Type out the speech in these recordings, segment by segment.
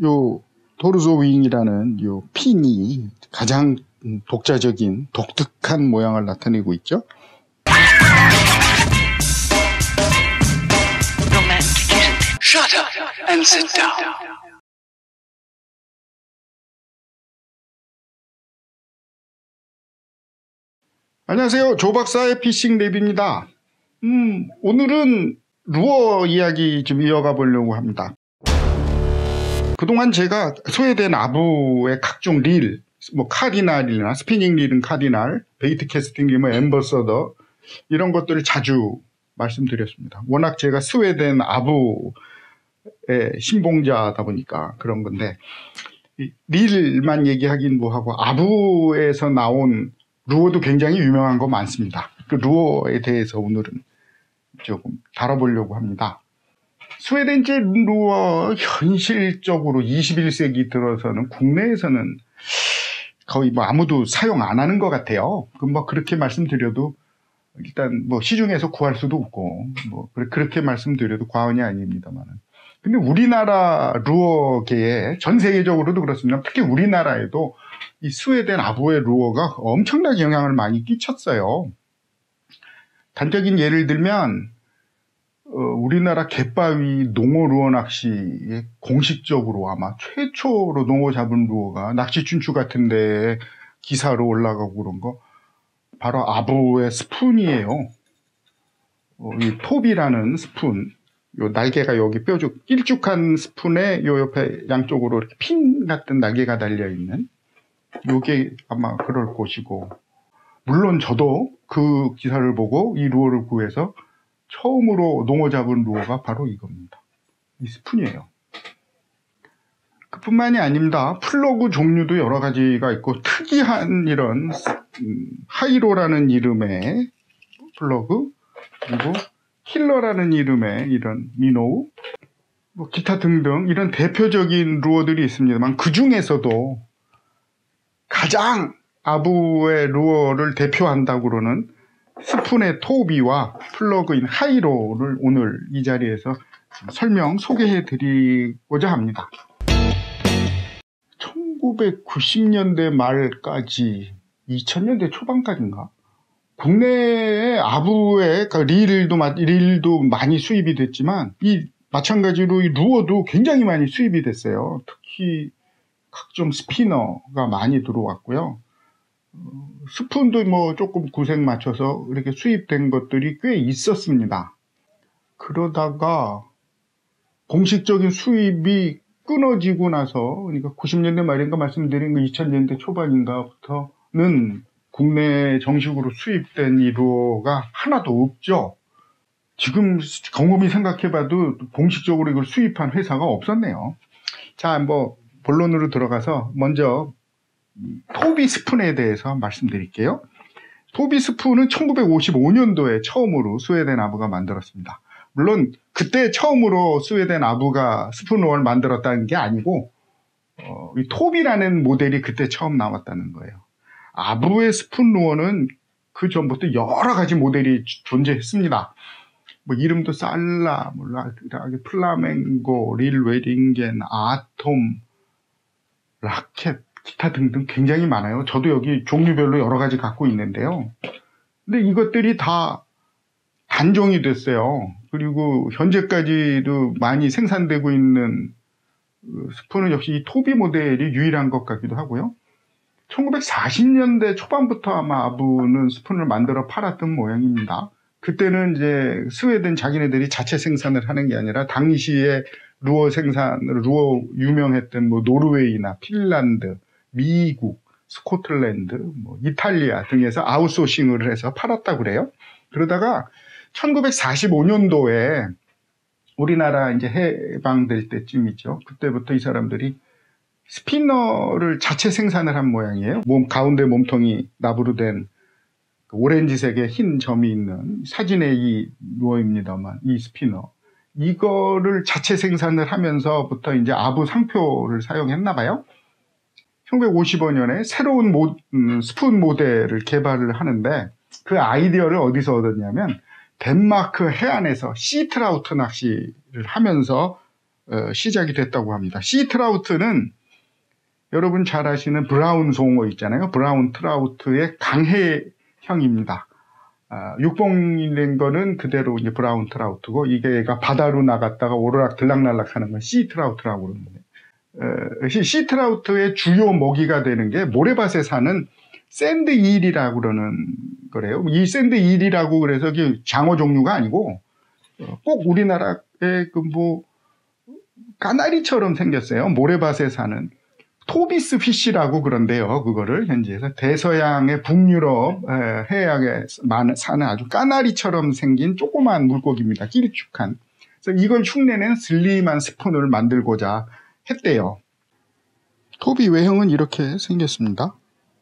요 도르조윙이라는 요 핀이 가장 독자적인 독특한 모양을 나타내고 있죠. Shut up and sit down. 안녕하세요. 조박사의 피싱 랩입니다. 오늘은 루어 이야기 좀 이어가 보려고 합니다. 그동안 제가 소외된 아부의 각종 릴, 뭐 카디날이나 스피닝 릴은 카디날, 베이트 캐스팅 릴은 엠버서더 이런 것들을 자주 말씀드렸습니다. 워낙 제가 스웨덴 아부의 신봉자다 보니까 그런 건데, 릴만 얘기하긴 뭐하고 아부에서 나온 루어도 굉장히 유명한 거 많습니다. 그 루어에 대해서 오늘은 조금 다뤄보려고 합니다. 스웨덴제 루어 현실적으로 21세기 들어서는 국내에서는 거의 뭐 아무도 사용 안 하는 것 같아요. 뭐 그렇게 말씀드려도 일단 뭐 시중에서 구할 수도 없고 뭐 그렇게 말씀드려도 과언이 아닙니다만은. 근데 우리나라 루어계에 전 세계적으로도 그렇습니다. 특히 우리나라에도 이 스웨덴 아부의 루어가 엄청나게 영향을 많이 끼쳤어요. 단적인 예를 들면 우리나라 갯바위 농어 루어 낚시에 공식적으로 아마 최초로 농어 잡은 루어가 낚시 춘추 같은 데에 기사로 올라가고 그런 거 바로 아부의 스푼이에요. 이 톱이라는 스푼, 요 날개가 여기 뾰족 길쭉한 스푼에 요 옆에 양쪽으로 이렇게 핀 같은 날개가 달려 있는 요게 아마 그럴 것이고, 물론 저도 그 기사를 보고 이 루어를 구해서 처음으로 농어 잡은 루어가 바로 이겁니다. 이 스푼이에요. 그뿐만이 아닙니다. 플러그 종류도 여러 가지가 있고 특이한 이런 하이로라는 이름의 플러그, 그리고 킬러라는 이름의 이런 미노우, 뭐 기타 등등 이런 대표적인 루어들이 있습니다만, 그 중에서도 가장 아부의 루어를 대표한다고는 스푼의 토비와 플러그인 하이로를 오늘 이 자리에서 소개해 드리고자 합니다. 1990년대 말까지 2000년대 초반까지인가 국내에 아부의 릴도 많이 수입이 됐지만 마찬가지로 이 루어도 굉장히 많이 수입이 됐어요. 특히 각종 스피너가 많이 들어왔고요. 스푼도 뭐 조금 구색 맞춰서 이렇게 수입된 것들이 꽤 있었습니다. 그러다가 공식적인 수입이 끊어지고 나서, 그러니까 90년대 말인가 말씀드린 그 2000년대 초반인가부터는 국내에 정식으로 수입된 이 루어가 하나도 없죠. 지금 곰곰이 생각해봐도 공식적으로 이걸 수입한 회사가 없었네요. 자, 뭐 본론으로 들어가서 먼저 토비 스푼에 대해서 말씀드릴게요. 토비 스푼은 1955년도에 처음으로 스웨덴 아부가 만들었습니다. 물론 그때 처음으로 스웨덴 아부가 스푼 루어를 만들었다는 게 아니고 이 토비라는 모델이 그때 처음 나왔다는 거예요. 아부의 스푼 루어는 그 전부터 여러 가지 모델이 존재했습니다. 뭐 이름도 살라, 플라멩고, 릴 웨딩겐, 아톰, 라켓, 기타 등등 굉장히 많아요. 저도 여기 종류별로 여러 가지 갖고 있는데요. 근데 이것들이 다 단종이 됐어요. 그리고 현재까지도 많이 생산되고 있는 스푼은 역시 이 토비 모델이 유일한 것 같기도 하고요. 1940년대 초반부터 아마 아부는 스푼을 만들어 팔았던 모양입니다. 그때는 이제 스웨덴 자기네들이 자체 생산을 하는 게 아니라 당시에 루어 유명했던 뭐 노르웨이나 핀란드, 미국, 스코틀랜드, 뭐 이탈리아 등에서 아웃소싱을 해서 팔았다고 그래요. 그러다가 1945년도에 우리나라 이제 해방될 때쯤이죠. 그때부터 이 사람들이 스피너를 자체 생산을 한 모양이에요. 가운데 몸통이 납으로 된 오렌지색의 흰 점이 있는 사진의 이 루어입니다만, 이 스피너. 이거를 자체 생산을 하면서부터 이제 아부 상표를 사용했나 봐요. 1955년에 새로운 스푼 모델을 개발을 하는데, 그 아이디어를 어디서 얻었냐면 덴마크 해안에서 시트라우트 낚시를 하면서 시작이 됐다고 합니다. 시트라우트는 여러분 잘 아시는 브라운 송어 있잖아요. 브라운 트라우트의 강해형입니다. 육봉이 된 거는 그대로 이제 브라운 트라우트고, 이게 얘가 바다로 나갔다가 오르락 들락날락 하는 건 시트라우트라고 그러는데, 시트라우트의 주요 먹이가 되는 게 모래밭에 사는 샌드 일이라고 그러는 거래요. 이 샌드 일이라고 그래서 이게 장어 종류가 아니고, 꼭 우리나라의 까나리처럼 생겼어요. 모래밭에 사는. 토비스 피쉬라고 그런데요. 그거를 현지에서 대서양의 북유럽 해양에 사는 아주 까나리처럼 생긴 조그만 물고기입니다. 길쭉한. 그래서 이걸 흉내낸 슬림한 스푼을 만들고자 했대요. 토비 외형은 이렇게 생겼습니다.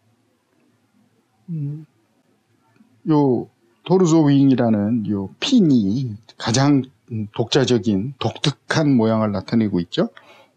요 도르소 윙이라는 요 핀이 가장 독자적인 독특한 모양을 나타내고 있죠.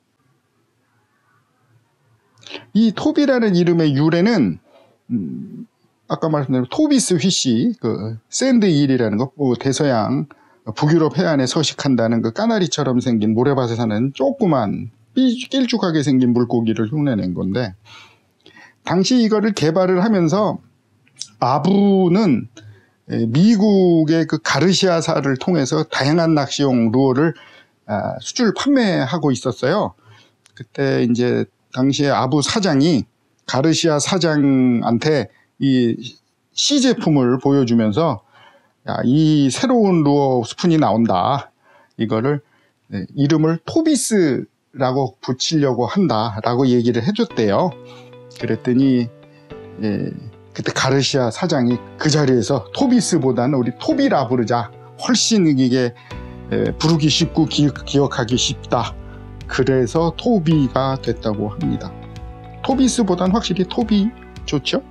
이 토비라는 이름의 유래는 아까 말씀드린 토비스 휘시, 그 샌드 일이라는 거, 대서양 북유럽 해안에 서식한다는 그 까나리처럼 생긴 모래밭에 사는 조그만 길쭉하게 생긴 물고기를 흉내낸 건데, 당시 이거를 개발을 하면서 아부는 미국의 그 가르시아사를 통해서 다양한 낚시용 루어를 수출 판매하고 있었어요. 그때 이제 당시에 아부 사장이 가르시아 사장한테 이 시제품을 보여주면서, 야, 이 새로운 루어 스푼이 나온다. 이거를 이름을 토비스라고 붙이려고 한다라고 얘기를 해줬대요. 그랬더니 그때 가르시아 사장이 그 자리에서 토비스보다는 우리 토비라 부르자. 훨씬 이게 부르기 쉽고 기억하기 쉽다. 그래서 토비가 됐다고 합니다. 토비스보다는 확실히 토비 좋죠?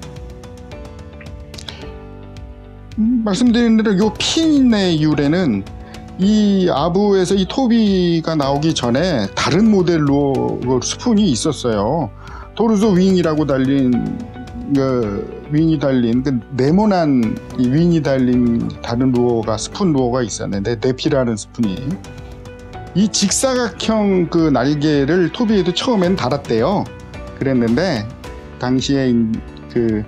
말씀드린 대로 이 핀의 유래는 이 아부에서 이 토비가 나오기 전에 다른 모델로 스푼이 있었어요. 도르소 윙이라고 달린 윙이 달린 그 네모난 이 윙이 달린 다른 루어가 스푼 루어가 있었는데, 네피라는 스푼이 이 직사각형 그 날개를 토비에도 처음엔 달았대요. 그랬는데 당시에 그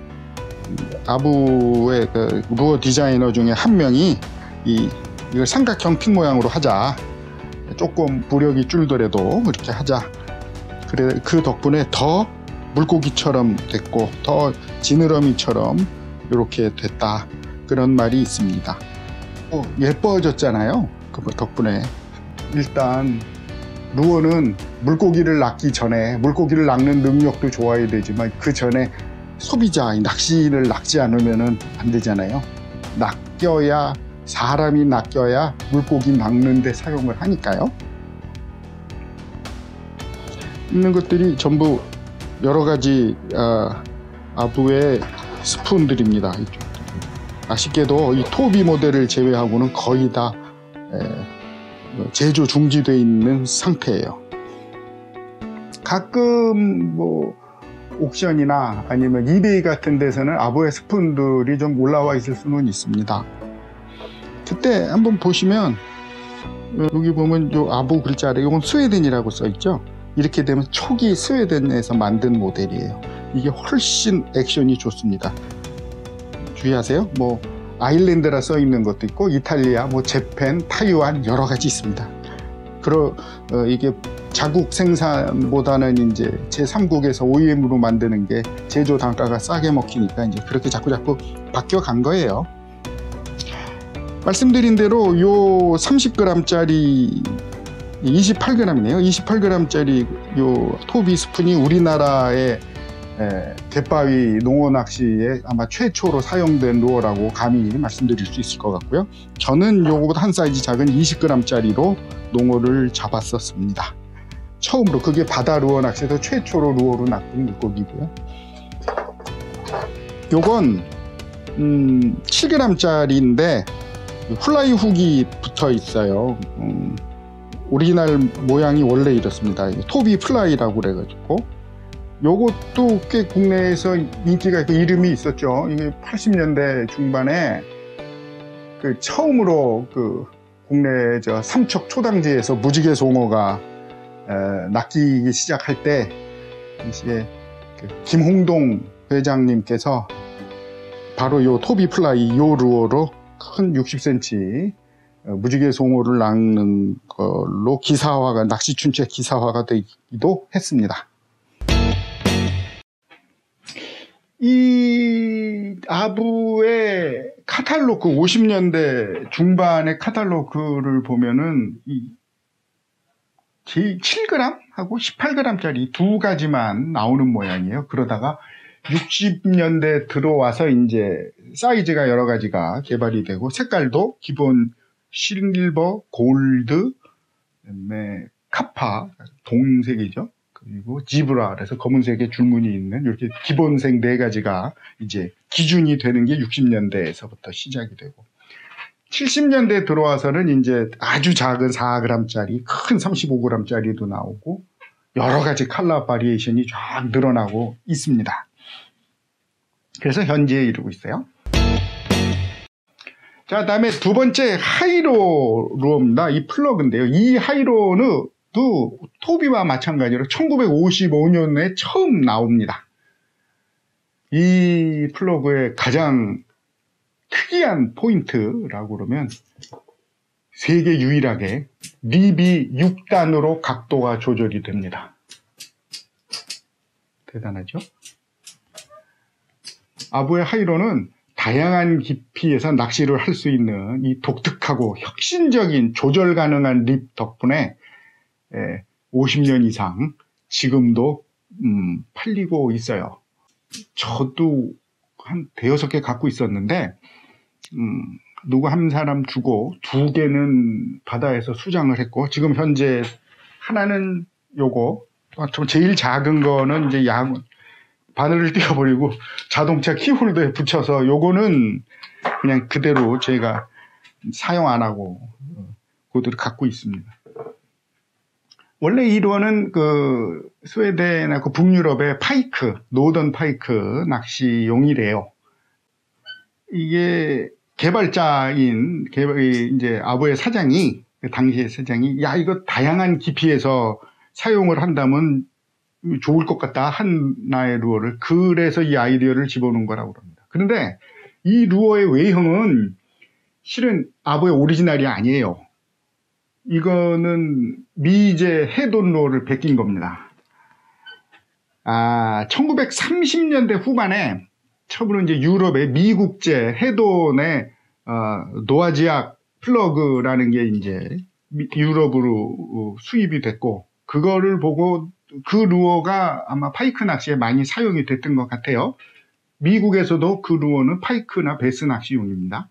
아부의 그 루어 디자이너 중에 한 명이 이걸 삼각형 핀 모양으로 하자. 조금 부력이 줄더라도 그렇게 하자. 그래 그 덕분에 더 물고기처럼 됐고 더 지느러미처럼 이렇게 됐다. 그런 말이 있습니다. 예뻐졌잖아요. 그 덕분에. 일단 루어는 물고기를 낚기 전에 물고기를 낚는 능력도 좋아야 되지만 그 전에 소비자 낚시를 낚지 않으면 안 되잖아요. 사람이 낚여야 물고기 낚는 데 사용을 하니까요. 있는 것들이 전부 여러 가지 아부의 스푼들입니다. 아쉽게도 이 토비 모델을 제외하고는 거의 다 제조 중지되어 있는 상태예요. 가끔 옥션이나 아니면 이베이 같은 데서는 아부의 스푼들이 좀 올라와 있을 수는 있습니다. 그때 한번 보시면 여기 보면 요 아부 글자 아래 이건 스웨덴이라고 써 있죠. 이렇게 되면 초기 스웨덴에서 만든 모델이에요. 이게 훨씬 액션이 좋습니다. 주의하세요. 아일랜드라 써 있는 것도 있고 이탈리아, 재팬, 타이완 여러 가지 있습니다. 이게 자국 생산보다는 이제 제3국에서 OEM으로 만드는 게 제조 단가가 싸게 먹히니까 이제 그렇게 자꾸 바뀌어 간 거예요. 말씀드린 대로 요 30g짜리 28g이네요. 28g짜리 요 토비 스푼이 우리나라의 갯바위 농어 낚시에 아마 최초로 사용된 루어라고 감히 말씀드릴 수 있을 것 같고요. 저는 요거보다 한 사이즈 작은 20g짜리로 농어를 잡았었습니다. 처음으로. 그게 바다 루어 낚시에서 최초로 루어로 낚은 물고기고요. 요건 7g짜리인데 플라이 훅이 붙어 있어요. 오리지널 모양이 원래 이렇습니다. 토비 플라이라고 그래가지고 요것도 꽤 국내에서 인기가 있고 이름이 있었죠. 이게 80년대 중반에 처음으로 국내 삼척 초당지에서 무지개 송어가 낚이기 시작할 때 이제 김홍동 회장님께서 바로 요 토비플라이 요 루어로 큰 60cm 무지개 송어를 낚는 걸로 기사화가, 낚시춘채 기사화가 되기도 했습니다. 이 아부의 카탈로그, 50년대 중반의 카탈로그를 보면은 이 7g 하고 18g짜리 두 가지만 나오는 모양이에요. 그러다가 60년대 들어와서 이제 사이즈가 여러 가지가 개발이 되고, 색깔도 기본 실버, 골드, 그다음에 카파, 동색이죠. 그리고 지브라, 그래서 검은색에 줄무늬 있는 이렇게 기본색 네 가지가 이제 기준이 되는 게 60년대에서부터 시작이 되고, 70년대 들어와서는 이제 아주 작은 4g짜리, 큰 35g짜리도 나오고, 여러 가지 컬러 바리에이션이 쫙 늘어나고 있습니다. 그래서 현재에 이르고 있어요. 자, 다음에 두 번째 하이로 루어입니다. 이 플러그인데요. 이 하이로는 또 토비와 마찬가지로 1955년에 처음 나옵니다. 이 플러그의 가장 특이한 포인트라고 그러면 세계 유일하게 립이 6단으로 각도가 조절이 됩니다. 대단하죠? 아부의 하이로는 다양한 깊이에서 낚시를 할 수 있는 이 독특하고 혁신적인 조절 가능한 립 덕분에 50년 이상 지금도 팔리고 있어요. 저도 한 대여섯 개 갖고 있었는데 누구 한 사람 주고 두 개는 바다에서 수장을 했고, 지금 현재 하나는 요거, 제일 작은 거는 이제 바늘을 띄워버리고 자동차 키홀더에 붙여서, 요거는 그냥 그대로 제가 사용 안 하고 그것들을 갖고 있습니다. 원래 이 루어는 그 스웨덴하고 그 북유럽의 파이크, 노던 파이크 낚시용이래요. 이게 개발자인 이제 아부의 사장이, 당시의 사장이, 야, 이거 다양한 깊이에서 사용을 한다면 좋을 것 같다, 하나의 루어를. 그래서 이 아이디어를 집어넣은 거라고 합니다. 그런데 이 루어의 외형은 실은 아부의 오리지널이 아니에요. 이거는 미제 해돈 루어를 베낀 겁니다. 1930년대 후반에 처음으로 이제 유럽의 미국제 해돈의 노아지악 플러그라는 게 이제 유럽으로 수입이 됐고, 그거를 보고 그 루어가 아마 파이크 낚시에 많이 사용이 됐던 것 같아요. 미국에서도 그 루어는 파이크나 베스 낚시용입니다.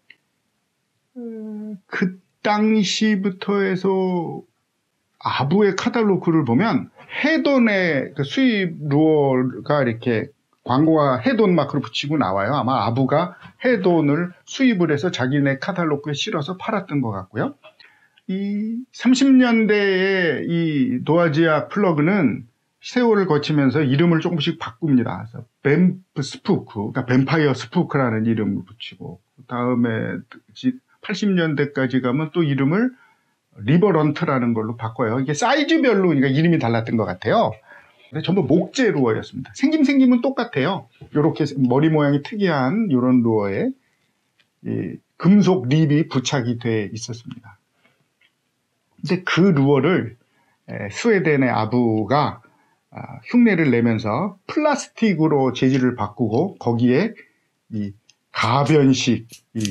그 당시부터 해서 아부의 카탈로그를 보면 해돈의 그 수입 루어가 이렇게 광고가 해돈 마크로 붙이고 나와요. 아마 아부가 해돈을 수입을 해서 자기네 카탈로그에 실어서 팔았던 것 같고요. 이 30년대의 이 노아지아 플러그는 세월을 거치면서 이름을 조금씩 바꿉니다. 그래서 뱀프 스푸크, 그러니까 뱀파이어 스푸크라는 이름을 붙이고, 다음에 80년대까지 가면 또 이름을 리버런트라는 걸로 바꿔요. 이게 사이즈별로 그러니까 이름이 달랐던 것 같아요. 근데 전부 목재 루어였습니다. 생김은 똑같아요. 이렇게 머리 모양이 특이한 이런 루어에 이 금속 립이 부착이 돼 있었습니다. 근데 그 루어를 스웨덴의 아부가 흉내를 내면서 플라스틱으로 재질을 바꾸고, 거기에 이 가변식,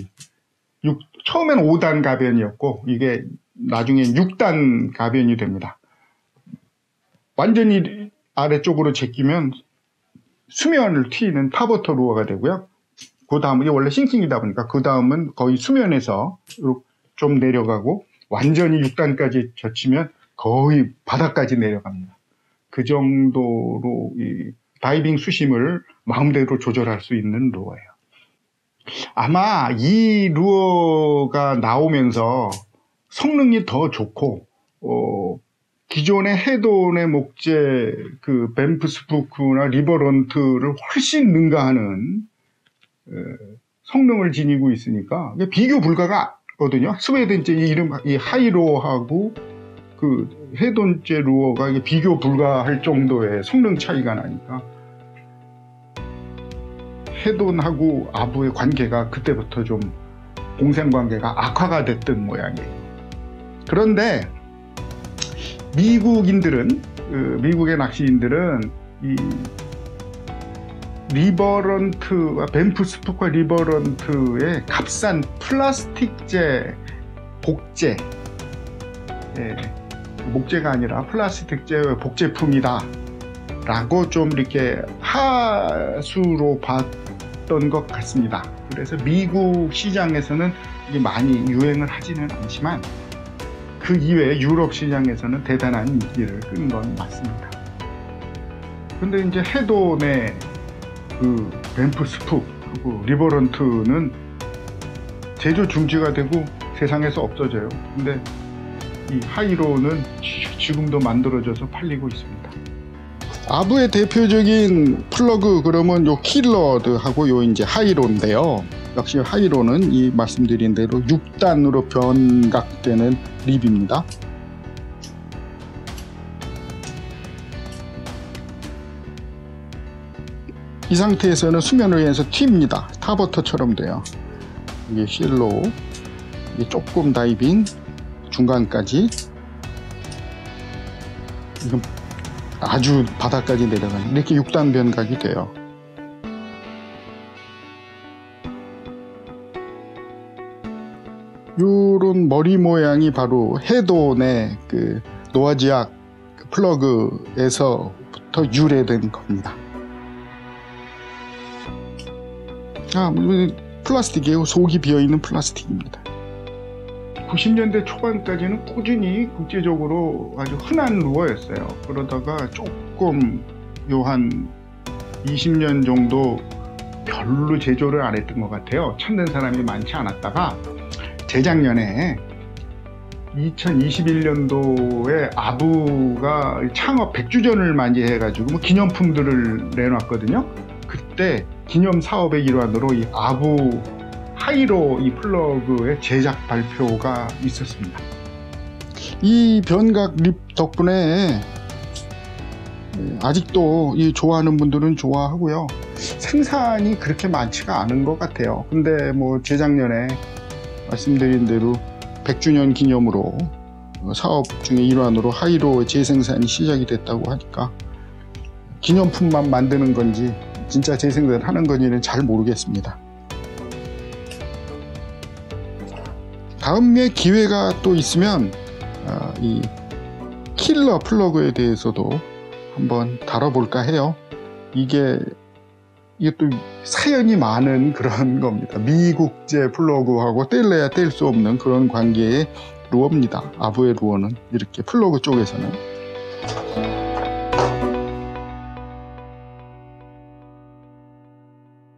처음엔 5단 가변이었고 이게 나중에 6단 가변이 됩니다. 완전히 아래쪽으로 제끼면 수면을 튀는 타버터 루어가 되고요. 그 다음은, 이게 원래 싱킹이다 보니까 그 다음은 거의 수면에서 좀 내려가고, 완전히 6단까지 젖히면 거의 바닥까지 내려갑니다. 그 정도로 이 다이빙 수심을 마음대로 조절할 수 있는 루어예요. 아마 이 루어가 나오면서 성능이 더 좋고, 기존의 해돈의 목재 그 뱀프 스푸크나 리버런트를 훨씬 능가하는 성능을 지니고 있으니까 비교 불가가 거든요. 스웨덴제 이름 이 하이로하고 그 헤돈제 루어가 이게 비교 불가할 정도의 성능 차이가 나니까 헤돈하고 아부의 관계가 그때부터 좀 공생 관계가 악화가 됐던 모양이에요. 그런데 미국인들은 미국의 낚시인들은 이 리버런트와 밴프 스푸크와 리버런트의 값싼 플라스틱재 복제, 목재가 아니라 플라스틱재 복제품이다 라고 좀 이렇게 하수로 봤던 것 같습니다. 그래서 미국 시장에서는 이게 많이 유행을 하지는 않지만 그 이외에 유럽 시장에서는 대단한 인기를 끈 건 맞습니다. 근데 이제 헤돈의 그 밴프 스푸 그리고 리버런트는 제조 중지가 되고 세상에서 없어져요. 근데 이 하이로는 지금도 만들어져서 팔리고 있습니다. 아부의 대표적인 플러그 그러면 요 킬러드하고 요 이제 하이로인데요. 역시 하이로는 이 말씀드린 대로 6단으로 변각되는 립입니다. 이 상태에서는 수면을 위해서 튑니다. 타버터처럼 돼요. 이게 실로, 이게 조금 다이빙, 중간까지, 이건 아주 바닥까지 내려가는 이렇게 6단 변각이 돼요. 요런 머리 모양이 바로 헤돈의 그 노아지악 그 플러그에서부터 유래된 겁니다. 플라스틱이에요. 속이 비어있는 플라스틱입니다. 90년대 초반까지는 꾸준히 국제적으로 아주 흔한 루어였어요. 그러다가 조금 요 한 20년 정도 별로 제조를 안 했던 것 같아요. 찾는 사람이 많지 않았다가 재작년에 2021년도에 아부가 창업 100주년을 맞이해가지고 뭐 기념품들을 내놨거든요. 그때 기념 사업의 일환으로 이 아부 하이로 이 플러그의 제작 발표가 있었습니다. 이 변각 립 덕분에 아직도 이 좋아하는 분들은 좋아하고요. 생산이 그렇게 많지가 않은 것 같아요. 근데 뭐 재작년에 말씀드린 대로 100주년 기념으로 사업 중의 일환으로 하이로 재생산이 시작이 됐다고 하니까 기념품만 만드는 건지 진짜 재생산하는 건지는 잘 모르겠습니다. 다음에 기회가 또 있으면 이 킬러 플러그에 대해서도 한번 다뤄볼까 해요. 이게 또 사연이 많은 그런 겁니다. 미국제 플러그하고 뗄래야 뗄 수 없는 그런 관계의 루어입니다. 아부의 루어는 이렇게 플러그 쪽에서는